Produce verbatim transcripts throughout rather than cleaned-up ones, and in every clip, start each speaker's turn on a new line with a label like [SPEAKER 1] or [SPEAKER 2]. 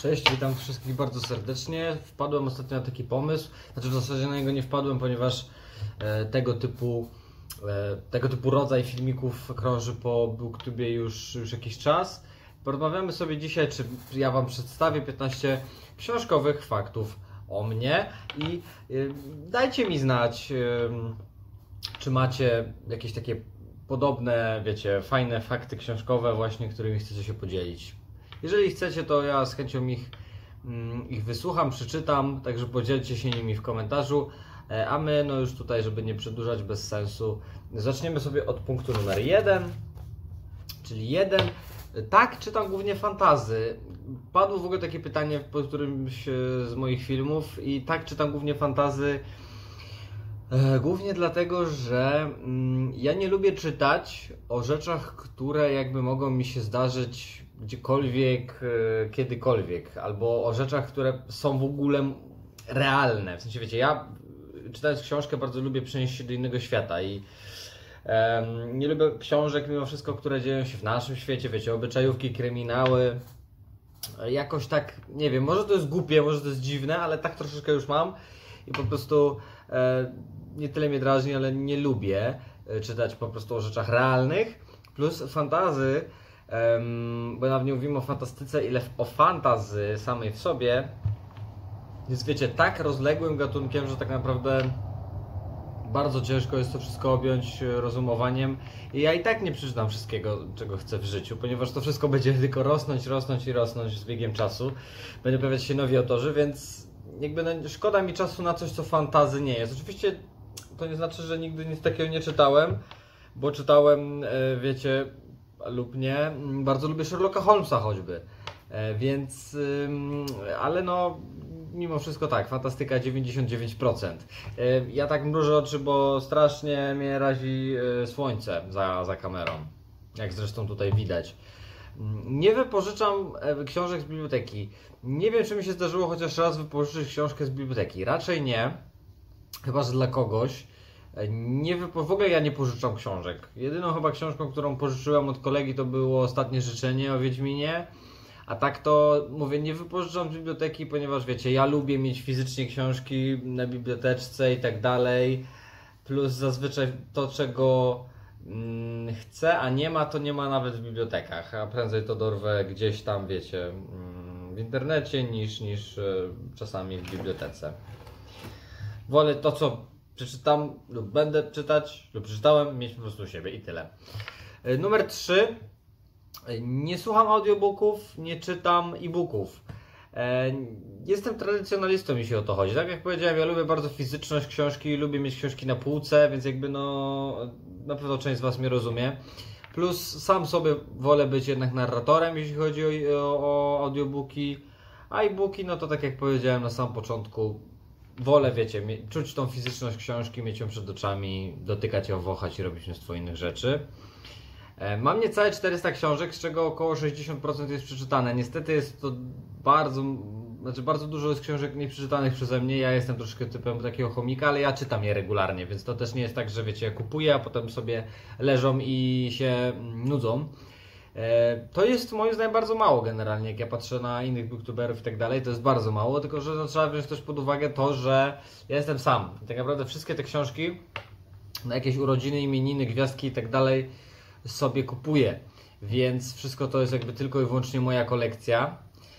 [SPEAKER 1] Cześć, witam wszystkich bardzo serdecznie. Wpadłem ostatnio na taki pomysł, znaczy w zasadzie na niego nie wpadłem, ponieważ e, tego typu e, tego typu rodzaj filmików krąży po BookTubie już, już jakiś czas. Porozmawiamy sobie dzisiaj, czy ja Wam przedstawię piętnaście książkowych faktów o mnie i e, dajcie mi znać, e, czy macie jakieś takie podobne, wiecie, fajne fakty książkowe właśnie, którymi chcecie się podzielić. Jeżeli chcecie, to ja z chęcią ich, ich wysłucham, przeczytam, także podzielcie się nimi w komentarzu. A my, no już tutaj, żeby nie przedłużać bez sensu, zaczniemy sobie od punktu numer jeden, czyli jeden. Tak, czytam głównie fantasy. Padło w ogóle takie pytanie po którymś z moich filmów i tak, czytam głównie fantasy. Głównie dlatego, że ja nie lubię czytać o rzeczach, które jakby mogą mi się zdarzyć gdziekolwiek, kiedykolwiek, albo o rzeczach, które są w ogóle realne. W sensie, wiecie, ja czytając książkę bardzo lubię przenieść się do innego świata i um, nie lubię książek mimo wszystko, które dzieją się w naszym świecie, wiecie, obyczajówki, kryminały. Jakoś tak, nie wiem, może to jest głupie, może to jest dziwne, ale tak troszeczkę już mam i po prostu e, nie tyle mnie drażni, ale nie lubię czytać po prostu o rzeczach realnych. Plus fantazy, um, bo nawet nie mówimy o fantastyce, ile o fantazy samej w sobie jest, wiecie, tak rozległym gatunkiem, że tak naprawdę bardzo ciężko jest to wszystko objąć rozumowaniem i ja i tak nie przeczytam wszystkiego, czego chcę w życiu, ponieważ to wszystko będzie tylko rosnąć, rosnąć i rosnąć z biegiem czasu. Będą pojawiać się nowi autorzy, więc jakby no, szkoda mi czasu na coś, co fantazy nie jest. Oczywiście to nie znaczy, że nigdy nic takiego nie czytałem, bo czytałem, wiecie, lub nie, bardzo lubię Sherlocka Holmesa choćby, więc, ale no, mimo wszystko tak, fantastyka dziewięćdziesiąt dziewięć procent. Ja tak mrużę oczy, bo strasznie mnie razi słońce za, za kamerą, jak zresztą tutaj widać. Nie wypożyczam książek z biblioteki. Nie wiem, czy mi się zdarzyło chociaż raz wypożyczyć książkę z biblioteki. Raczej nie, chyba że dla kogoś. Nie wypo... W ogóle ja nie pożyczam książek. Jedyną chyba książką, którą pożyczyłem od kolegi, to było Ostatnie życzenie o Wiedźminie. A tak to mówię, nie wypożyczam z biblioteki, ponieważ wiecie, ja lubię mieć fizycznie książki na biblioteczce i tak dalej. Plus zazwyczaj to, czego mm, chcę, a nie ma, to nie ma nawet w bibliotekach. A prędzej to dorwę gdzieś tam, wiecie, mm, w internecie niż, niż y, czasami w bibliotece. Wolę to, co przeczytam lub będę czytać lub przeczytałem, mieć po prostu u siebie i tyle. Numer trzy. Nie słucham audiobooków, nie czytam e-booków. Jestem tradycjonalistą, jeśli o to chodzi. Tak jak powiedziałem, ja lubię bardzo fizyczność książki, lubię mieć książki na półce, więc jakby no na pewno część z Was mnie rozumie. Plus sam sobie wolę być jednak narratorem, jeśli chodzi o, o, o audiobooki, a e-booki, no to tak jak powiedziałem na samym początku, wolę, wiecie, czuć tą fizyczność książki, mieć ją przed oczami, dotykać ją, wąchać i robić mnóstwo innych rzeczy. Mam niecałe czterysta książek, z czego około sześćdziesiąt procent jest przeczytane. Niestety jest to bardzo, znaczy bardzo dużo jest książek nieprzeczytanych przeze mnie. Ja jestem troszkę typem takiego chomika, ale ja czytam je regularnie, więc to też nie jest tak, że wiecie, kupuję, a potem sobie leżą i się nudzą. To jest moim zdaniem bardzo mało generalnie, jak ja patrzę na innych booktuberów i tak dalej, to jest bardzo mało, tylko że no, trzeba wziąć też pod uwagę to, że ja jestem sam. I tak naprawdę wszystkie te książki na jakieś urodziny, imieniny, gwiazdki i tak dalej sobie kupuję, więc wszystko to jest jakby tylko i wyłącznie moja kolekcja.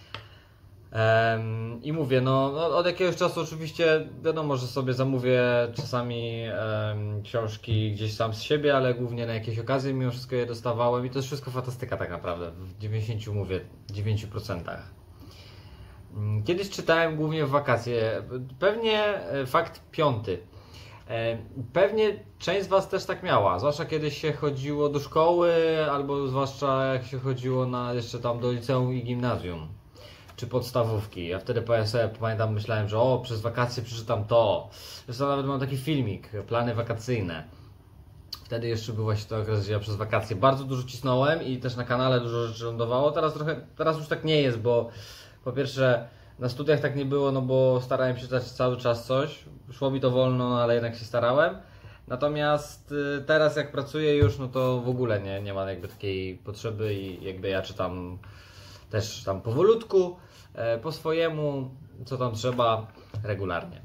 [SPEAKER 1] Um, I mówię, no, no od jakiegoś czasu oczywiście wiadomo, że sobie zamówię czasami um, książki gdzieś sam z siebie, ale głównie na jakieś okazje mimo wszystko je dostawałem i to jest wszystko fantastyka tak naprawdę, w dziewięćdziesięciu, mówię, dziewięciu procentach. Kiedyś czytałem głównie w wakacje, pewnie fakt piąty. Pewnie część z Was też tak miała, zwłaszcza kiedy się chodziło do szkoły, albo zwłaszcza jak się chodziło na jeszcze tam do liceum i gimnazjum, czy podstawówki. Ja wtedy sobie, pamiętam, myślałem, że o, przez wakacje przeczytam to. Zresztą nawet mam taki filmik, plany wakacyjne. Wtedy jeszcze był właśnie to okres, że ja przez wakacje bardzo dużo cisnąłem i też na kanale dużo rzeczy lądowało. Teraz trochę, teraz już tak nie jest, bo po pierwsze na studiach tak nie było, no bo starałem się czytać cały czas coś. Szło mi to wolno, no ale jednak się starałem. Natomiast teraz jak pracuję już, no to w ogóle nie, nie ma jakby takiej potrzeby i jakby ja czytam też tam powolutku, po swojemu, co tam trzeba, regularnie.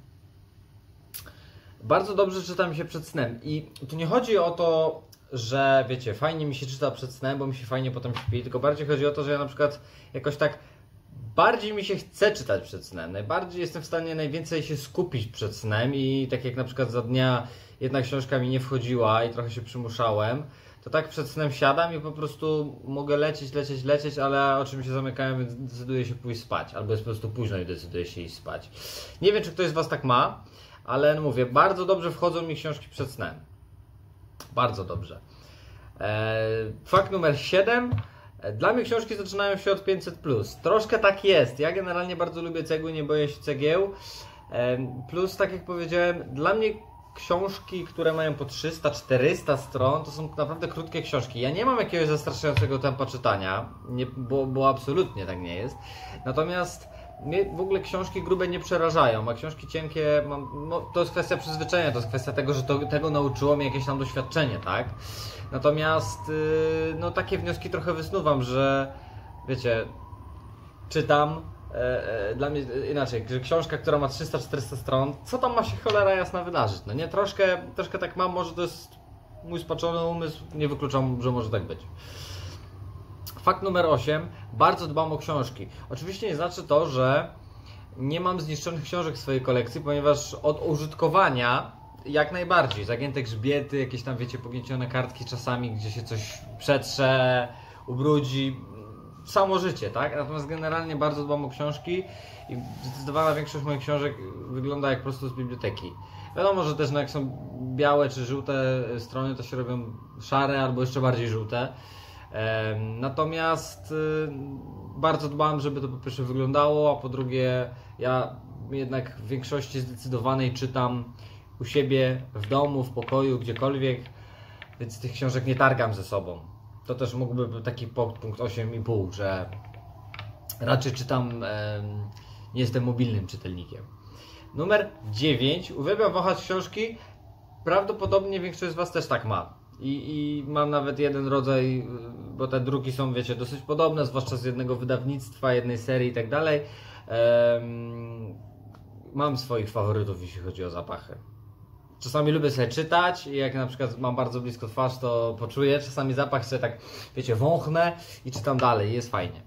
[SPEAKER 1] Bardzo dobrze czyta mi się przed snem i tu nie chodzi o to, że wiecie, fajnie mi się czyta przed snem, bo mi się fajnie potem śpi, tylko bardziej chodzi o to, że ja na przykład jakoś tak bardziej mi się chce czytać przed snem, najbardziej jestem w stanie najwięcej się skupić przed snem i tak jak na przykład za dnia jedna książka mi nie wchodziła i trochę się przymuszałem, to tak przed snem siadam i po prostu mogę lecieć, lecieć, lecieć, ale oczy mi się zamykają, więc decyduję się pójść spać, albo jest po prostu późno i decyduję się iść spać. Nie wiem, czy ktoś z Was tak ma, ale no mówię, bardzo dobrze wchodzą mi książki przed snem. Bardzo dobrze. Eee, fakt numer siedem. Dla mnie książki zaczynają się od pięćset plus. Troszkę tak jest. Ja generalnie bardzo lubię cegły, nie boję się cegieł. Eee, plus, tak jak powiedziałem, dla mnie książki, które mają po trzysta czterysta stron, to są naprawdę krótkie książki. Ja nie mam jakiegoś zastraszającego tempa czytania, nie, bo, bo absolutnie tak nie jest. Natomiast mnie w ogóle książki grube nie przerażają, a książki cienkie, mam, no, to jest kwestia przyzwyczajenia, to jest kwestia tego, że to, tego nauczyło mnie jakieś tam doświadczenie, tak? Natomiast yy, no takie wnioski trochę wysnuwam, że wiecie, czytam, e, e, dla mnie e, inaczej, że książka, która ma trzysta czterysta stron, co tam ma się cholera jasna wydarzyć? No nie, troszkę, troszkę tak mam, może to jest mój spaczony umysł, nie wykluczam, że może tak być. Fakt numer osiem. Bardzo dbam o książki. Oczywiście nie znaczy to, że nie mam zniszczonych książek w swojej kolekcji, ponieważ od użytkowania jak najbardziej. Zagięte grzbiety, jakieś tam wiecie, pogniecione kartki czasami, gdzie się coś przetrze, ubrudzi. Samo życie, tak? Natomiast generalnie bardzo dbam o książki i zdecydowana większość moich książek wygląda jak prosto z biblioteki. Wiadomo, że też no, jak są białe czy żółte strony, to się robią szare albo jeszcze bardziej żółte. Natomiast bardzo dbam, żeby to po pierwsze wyglądało, a po drugie ja jednak w większości zdecydowanej czytam u siebie, w domu, w pokoju, gdziekolwiek, więc tych książek nie targam ze sobą. To też mógłby być taki punkt osiem i pół, że raczej czytam, nie jestem mobilnym czytelnikiem. Numer dziewięć. Uwielbiam wahać książki, prawdopodobnie większość z Was też tak ma. I, I mam nawet jeden rodzaj, bo te druki są, wiecie, dosyć podobne, zwłaszcza z jednego wydawnictwa, jednej serii i tak dalej. Um, mam swoich faworytów, jeśli chodzi o zapachy. Czasami lubię sobie czytać i jak na przykład mam bardzo blisko twarz, to poczuję. Czasami zapach sobie tak, wiecie, wąchnę i czytam dalej, jest fajnie.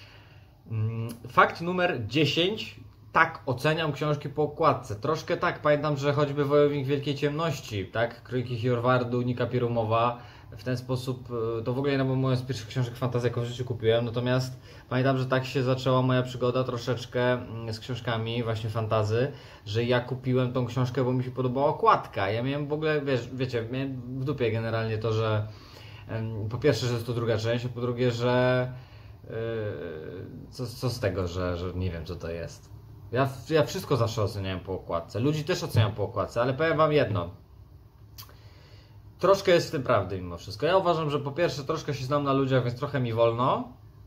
[SPEAKER 1] Um, fakt numer dziesięć. Tak, oceniam książki po okładce. Troszkę tak, pamiętam, że choćby Wojownik Wielkiej Ciemności, tak, Króliki Hjorvardu, Nika Pierumowa, w ten sposób, to w ogóle jedna moja z pierwszych książek fantasy, jaką w życiu kupiłem, natomiast pamiętam, że tak się zaczęła moja przygoda troszeczkę z książkami właśnie fantasy, że ja kupiłem tą książkę, bo mi się podobała okładka. Ja miałem w ogóle, wiesz, wiecie, miałem w dupie generalnie to, że po pierwsze, że jest to druga część, a po drugie, że yy, co, co z tego, że, że nie wiem, co to jest. Ja, ja wszystko zawsze oceniałem po okładce. Ludzi też oceniam po okładce, ale powiem Wam jedno. Troszkę jest w tym prawdy mimo wszystko. Ja uważam, że po pierwsze troszkę się znam na ludziach, więc trochę mi wolno.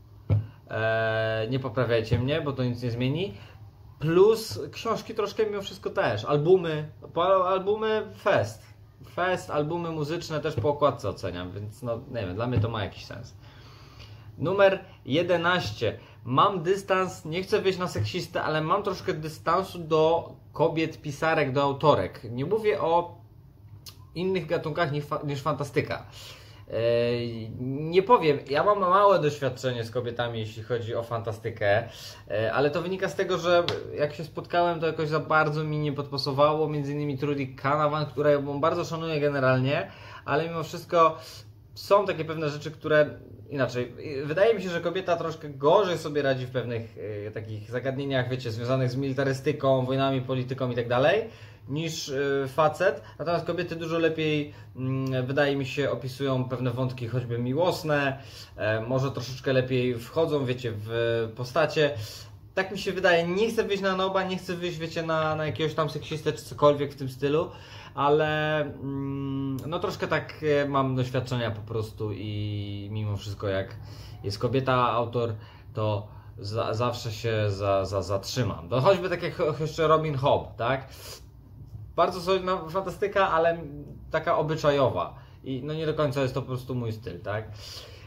[SPEAKER 1] Eee, nie poprawiajcie mnie, bo to nic nie zmieni. Plus książki troszkę mimo wszystko też. Albumy, po, albumy fest. Fest, albumy muzyczne też po okładce oceniam, więc no nie wiem, dla mnie to ma jakiś sens. Numer jedenaście. Mam dystans, nie chcę wyjść na seksistę, ale mam troszkę dystansu do kobiet, pisarek, do autorek. Nie mówię o innych gatunkach niż, niż fantastyka. Yy, nie powiem, ja mam małe doświadczenie z kobietami, jeśli chodzi o fantastykę, yy, ale to wynika z tego, że jak się spotkałem, to jakoś za bardzo mi nie podpasowało, między innymi Trudy Canavan, którą bardzo szanuję generalnie, ale mimo wszystko są takie pewne rzeczy, które inaczej. Wydaje mi się, że kobieta troszkę gorzej sobie radzi w pewnych y, takich zagadnieniach, wiecie, związanych z militarystyką, wojnami, polityką i tak dalej, niż y, facet. Natomiast kobiety dużo lepiej, y, wydaje mi się, opisują pewne wątki, choćby miłosne, y, może troszeczkę lepiej wchodzą, wiecie, w postacie. Tak mi się wydaje. Nie chcę wyjść na noba, nie chcę wyjść, wiecie, na, na jakiegoś tam seksistę czy cokolwiek w tym stylu, ale mm, no troszkę tak mam doświadczenia po prostu i mimo wszystko jak jest kobieta, autor, to za, zawsze się za, za, zatrzymam. To choćby tak jak jeszcze Robin Hobb, tak? Bardzo solidna fantastyka, ale taka obyczajowa i no nie do końca jest to po prostu mój styl, tak?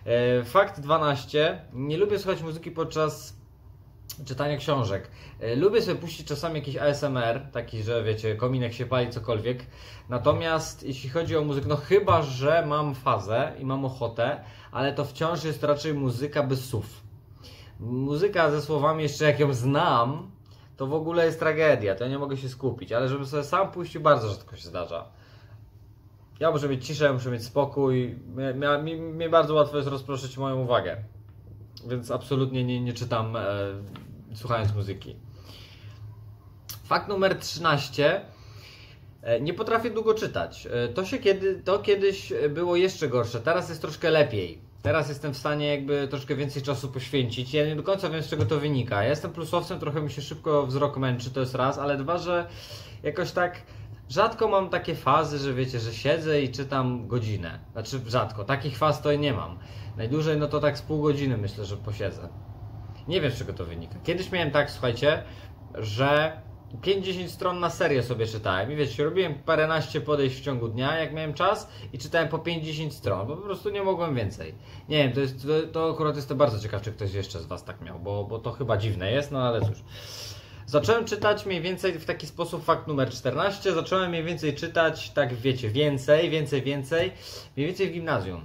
[SPEAKER 1] E, fakt dwanaście. Nie lubię słuchać muzyki podczas czytania książek. E, lubię sobie puścić czasami jakiś A S M R, taki, że wiecie, kominek się pali, cokolwiek. Natomiast jeśli chodzi o muzykę, no chyba, że mam fazę i mam ochotę, ale to wciąż jest raczej muzyka bez słów. Muzyka ze słowami, jeszcze jak ją znam, to w ogóle jest tragedia, to ja nie mogę się skupić, ale żebym sobie sam puścił, bardzo rzadko się zdarza. Ja muszę mieć ciszę, muszę mieć spokój, mnie, mnie, mnie bardzo łatwo jest rozproszyć moją uwagę, więc absolutnie nie, nie czytam e, słuchając muzyki. Fakt numer trzynaście. E, nie potrafię długo czytać. E, to się kiedy, to kiedyś było jeszcze gorsze, teraz jest troszkę lepiej. Teraz jestem w stanie jakby troszkę więcej czasu poświęcić. Ja nie do końca wiem, z czego to wynika. Ja jestem plusowcem, trochę mi się szybko wzrok męczy, to jest raz, ale dwa, że jakoś tak rzadko mam takie fazy, że wiecie, że siedzę i czytam godzinę. Znaczy rzadko, takich faz to nie mam. Najdłużej no to tak z pół godziny myślę, że posiedzę. Nie wiem, z czego to wynika. Kiedyś miałem tak, słuchajcie, że pięć dziesięć stron na serię sobie czytałem i wiecie, robiłem paręnaście podejść w ciągu dnia, jak miałem czas, i czytałem po pięć dziesięć stron, bo po prostu nie mogłem więcej. Nie wiem, to, jest, to, to akurat jestem bardzo ciekaw, czy ktoś jeszcze z Was tak miał, bo, bo to chyba dziwne jest, no ale cóż. Zacząłem czytać mniej więcej w taki sposób, fakt numer czternaście, zacząłem mniej więcej czytać, tak wiecie, więcej, więcej, więcej, mniej więcej w gimnazjum.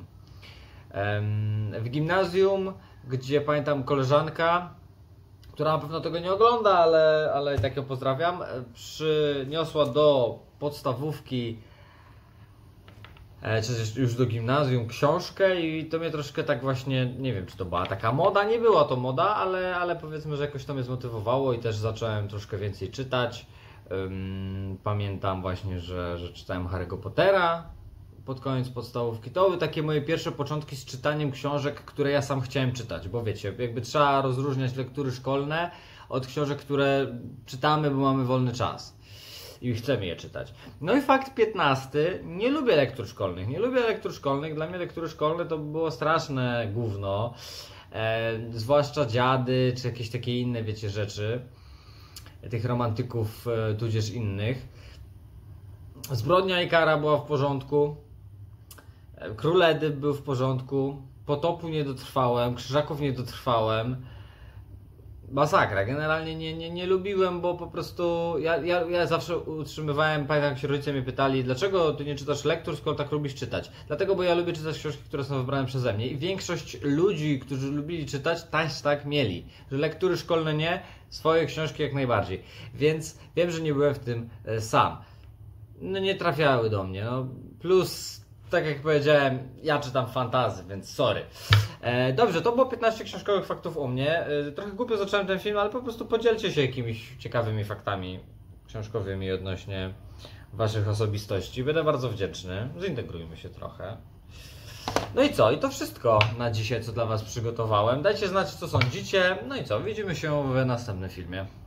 [SPEAKER 1] W gimnazjum, gdzie pamiętam koleżanka, która na pewno tego nie ogląda, ale, ale tak ją pozdrawiam, przyniosła do podstawówki, czy już do gimnazjum, książkę i to mnie troszkę tak właśnie, nie wiem, czy to była taka moda, nie była to moda, ale, ale powiedzmy, że jakoś to mnie zmotywowało i też zacząłem troszkę więcej czytać. Pamiętam właśnie, że, że czytałem Harry'ego Pottera pod koniec podstawówki. To były takie moje pierwsze początki z czytaniem książek, które ja sam chciałem czytać, bo wiecie, jakby trzeba rozróżniać lektury szkolne od książek, które czytamy, bo mamy wolny czas i chcemy je czytać. No i fakt piętnasty. Nie lubię lektur szkolnych. Nie lubię lektur szkolnych. Dla mnie lektury szkolne to było straszne gówno. E, zwłaszcza dziady, czy jakieś takie inne, wiecie, rzeczy. Tych romantyków, e, tudzież innych. Zbrodnia i kara była w porządku. Król Edyp był w porządku. Potopu nie dotrwałem. Krzyżaków nie dotrwałem. Masakra. Generalnie nie, nie, nie lubiłem, bo po prostu ja, ja, ja zawsze utrzymywałem, pamiętam jak się rodzice mnie pytali, dlaczego ty nie czytasz lektur, skoro tak lubisz czytać? Dlatego, bo ja lubię czytać książki, które są wybrane przeze mnie i większość ludzi, którzy lubili czytać, też tak mieli. Że lektury szkolne nie, swoje książki jak najbardziej. Więc wiem, że nie byłem w tym sam. No nie trafiały do mnie. No. Plus, tak jak powiedziałem, ja czytam fantasy, więc sorry. E, dobrze, to było piętnaście książkowych faktów u mnie. E, trochę głupio zacząłem ten film, ale po prostu podzielcie się jakimiś ciekawymi faktami książkowymi odnośnie Waszych osobistości. Będę bardzo wdzięczny. Zintegrujmy się trochę. No i co? I to wszystko na dzisiaj, co dla Was przygotowałem. Dajcie znać, co sądzicie. No i co? Widzimy się w następnym filmie.